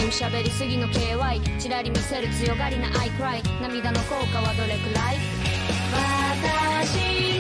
喋りすぎの KY チラリ見せる強がりなアイクライ涙の効果はどれくらい私